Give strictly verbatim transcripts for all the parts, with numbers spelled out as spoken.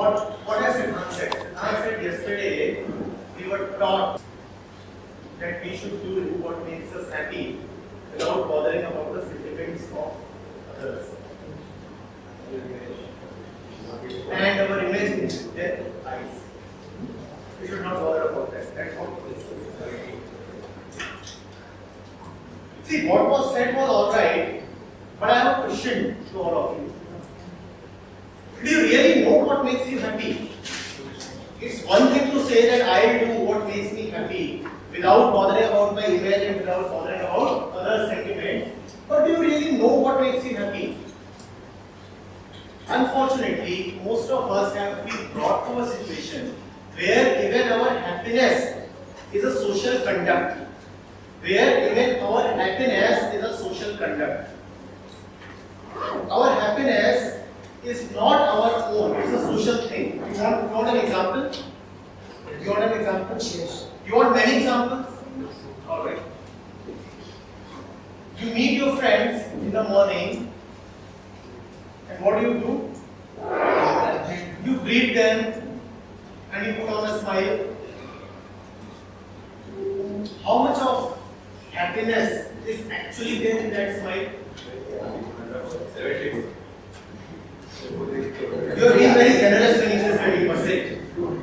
what what has Siddhant said? Siddhant said yesterday we were taught that we should do what makes us happy without bothering about the sentiments of others. And our image in their eyes. We should not bother about that. That's what it is. See, what was said was alright, but I have a question to all of you. Do you really know what makes you happy? It's one thing to say that I do what makes me happy without bothering about my image and without bothering about other sentiments. But do you really know what makes you happy? Unfortunately, most of us have been brought to a situation where even our happiness is a social conduct. Where even our happiness is a social conduct. Our happiness is not our own, it's a social thing. You want, you want an example? You want an example? Yes. You want many examples? Alright. You meet your friends in the morning, and what do you do? You greet them and you put on a smile. How much of happiness is actually there in that smile? You are being very generous when you say seventy percent.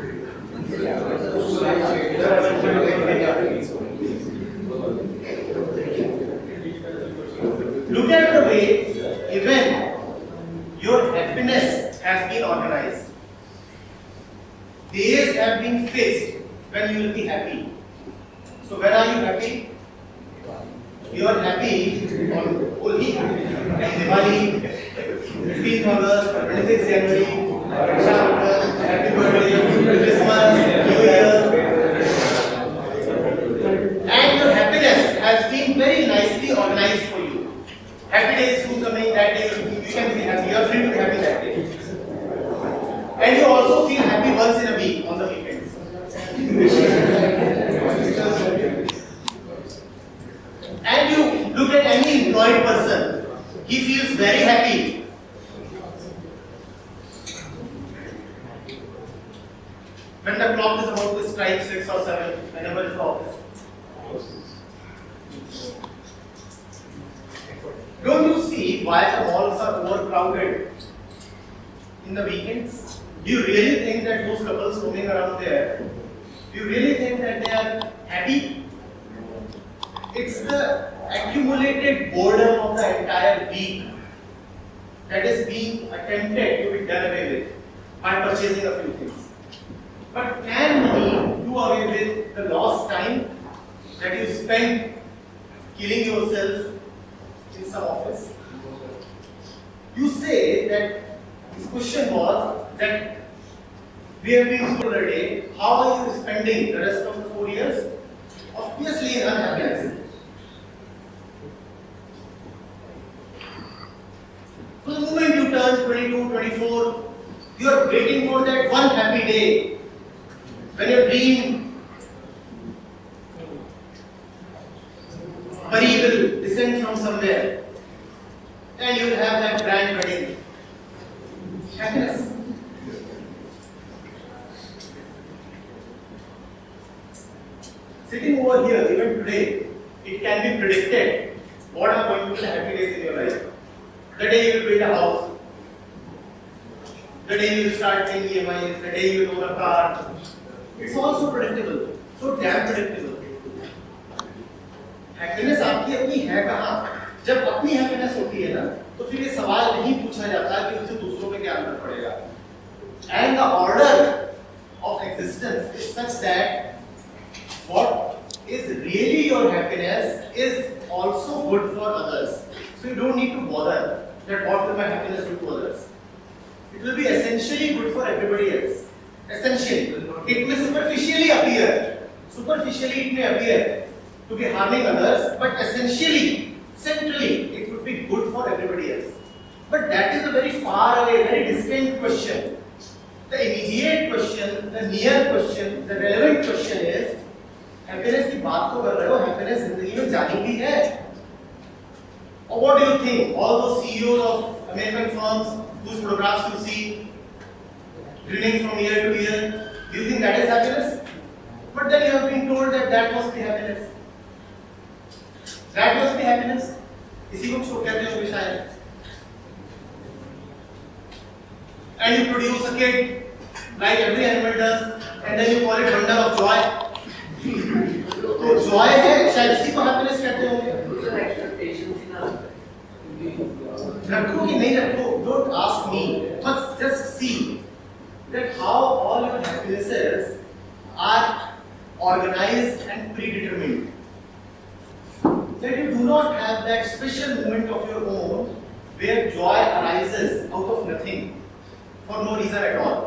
Look at the way even your happiness has been organized. Days have been fixed when you will be happy. So when are you happy? You are happy on Holi, Diwali, fifteenth August, twenty-sixth January, Happy Birthday, Christmas, New Year. And your happiness has been very nicely organized for you. Happy day is soon coming, that day you can be happy, you are free to be happy that day. And you also feel happy once in a week on the weekends. And you look at any employed person, he feels very happy when the clock is about to strike six or seven, whenever it's the office. Don't you see why the malls are overcrowded in the weekends? Do you really think that those couples roaming around there, do you really think that they are happy? It's the accumulated boredom of the entire week that is being attempted to be done away with by purchasing a few things. But can money do away with the lost time that you spend killing yourself in some office? You say that this question was that we have been through the day, how are you spending the rest of the four years? Obviously in unhappiness. So the moment you turn twenty-two, twenty-four, you are waiting for that one happy day when your dream buddy will descend from somewhere and you will have that grand wedding. Happiness. Sitting over here, even today, it can be predicted what are going to be the happy days in your life. The day you will build a house, the day you will start paying E M Is, the day you will own a car. It's also predictable, so damn predictable. Happiness आपकी अपनी है कहाँ? जब अपनी happiness होती है ना, तो फिर ये सवाल नहीं पूछा जाता कि उससे दूसरों पे क्या असर पड़ेगा. And the order of existence is such that what is really your happiness is also good for others. So you don't need to bother that what will my happiness do to others. It will be essentially good for everybody else. Essentially. It may superficially appear, superficially it may appear to be harming others, but essentially, centrally, it would be good for everybody else. But that is a very far away, very distant question. The immediate question, the near question, the relevant question is, happiness की बात तो कर रहे हो, happiness जिंदगी में जानी भी है. Or what do you think? All those C E Os of American firms whose photographs you see, grinning from ear to ear. Do you think that is happiness? But then you have been told that that must be happiness. That must be happiness. इसी को कहते हैं होंगे शायद. And you produce a kid like every animal does, and then you call it bundle of joy. तो joy है, शायद इसी को happiness कहते होंगे. रखो कि नहीं रखो, don't ask me. But just see that how all your happinesses are organized and predetermined. That you do not have that special moment of your own where joy arises out of nothing for no reason at all.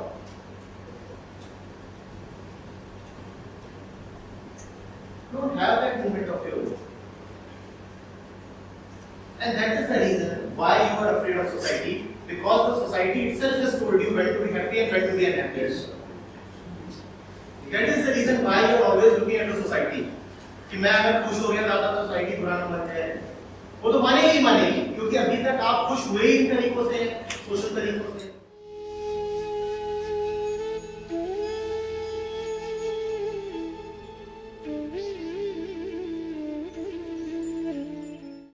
You don't have that moment of your own. And that is the reason why you are afraid of society, because the society itself has told you when to be happy and when to be unhappy. That is the reason why you are always looking at the society. कि मैं अगर खुश हो गया ज्यादा तो society बुरा number है, वो तो मानेगी ही मानेगी, क्योंकि अभी तक आप खुश हुए ही इन तरीकों से, सोशल तरीकों से.